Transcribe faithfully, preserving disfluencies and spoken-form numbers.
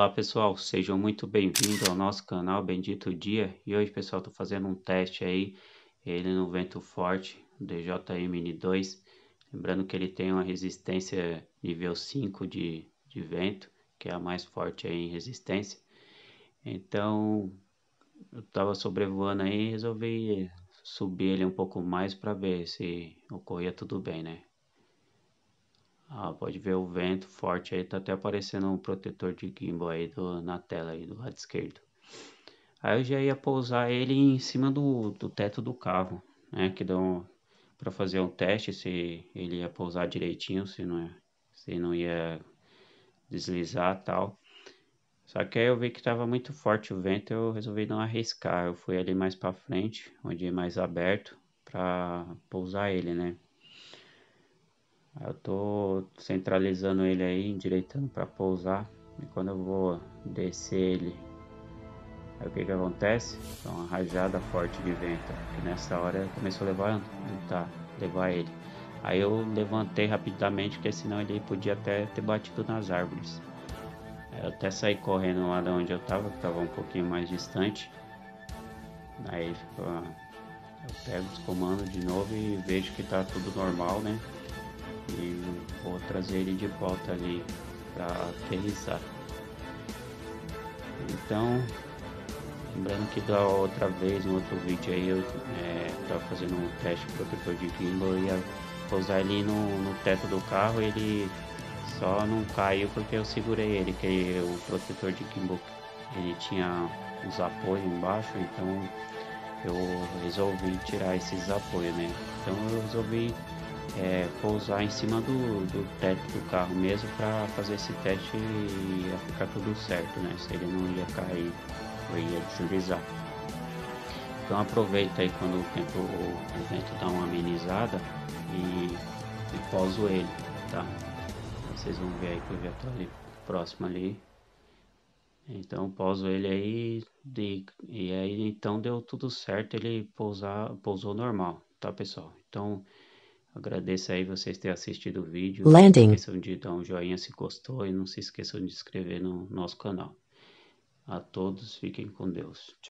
Olá pessoal, sejam muito bem-vindos ao nosso canal Bendito Dia. E hoje pessoal, estou fazendo um teste aí, ele no vento forte, D J M N dois. Lembrando que ele tem uma resistência nível cinco de, de vento, que é a mais forte aí em resistência. Então, eu estava sobrevoando aí e resolvi subir ele um pouco mais para ver se ocorria tudo bem, né? Ah, pode ver o vento forte aí, tá até aparecendo um protetor de gimbal aí do, na tela aí do lado esquerdo. Aí eu já ia pousar ele em cima do, do teto do carro, né? Que dá um, para fazer um teste se ele ia pousar direitinho, se não, se não ia deslizar tal. Só que aí eu vi que estava muito forte o vento, eu resolvi não arriscar. Eu fui ali mais para frente, onde é mais aberto, para pousar ele, né? Eu tô centralizando ele aí, endireitando para pousar. E quando eu vou descer ele, aí o que que acontece? É uma rajada forte de vento. Que nessa hora começou a levar, tá, levar ele. Aí eu levantei rapidamente, porque senão ele podia até ter batido nas árvores. Eu até saí correndo lá de onde eu tava, que tava um pouquinho mais distante. Aí eu pego os comandos de novo e vejo que tá tudo normal, né? E vou trazer ele de volta ali para aterrissar. Então, lembrando que da outra vez, no outro vídeo aí, eu estava é, fazendo um teste protetor de gimbal, eu ia pousar ele no, no teto do carro, ele só não caiu porque eu segurei ele, que o protetor de gimbal ele tinha uns apoios embaixo, então eu resolvi tirar esses apoios, né? Então eu resolvi É, pousar em cima do, do teto do carro mesmo para fazer esse teste e ia ficar tudo certo, né? Se ele não ia cair ou ia deslizar. Então aproveita aí quando o tempo o, o vento dá uma amenizada e, e pouso ele, tá? Vocês vão ver aí que eu já tô ali próximo ali. Então pouso ele aí de, e aí então deu tudo certo, ele pousar, pousou normal, tá pessoal? Então agradeço aí vocês terem assistido o vídeo. Não se esqueçam de dar um joinha se gostou e não se esqueçam de se inscrever no nosso canal. A todos, fiquem com Deus.